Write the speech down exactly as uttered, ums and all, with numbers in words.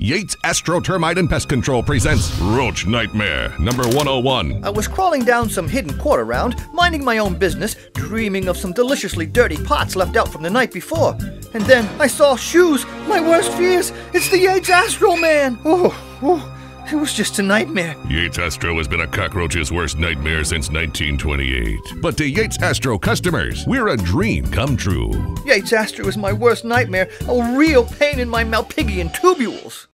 Yates-Astro Termite and Pest Control presents Roach Nightmare, number one oh one. I was crawling down some hidden court around, minding my own business, dreaming of some deliciously dirty pots left out from the night before. And then I saw shoes, my worst fears. It's the Yates-Astro man. Oh, oh, it was just a nightmare. Yates-Astro has been a cockroach's worst nightmare since nineteen twenty-eight. But to Yates-Astro customers, we're a dream come true. Yates-Astro is my worst nightmare, a real pain in my Malpighian tubules.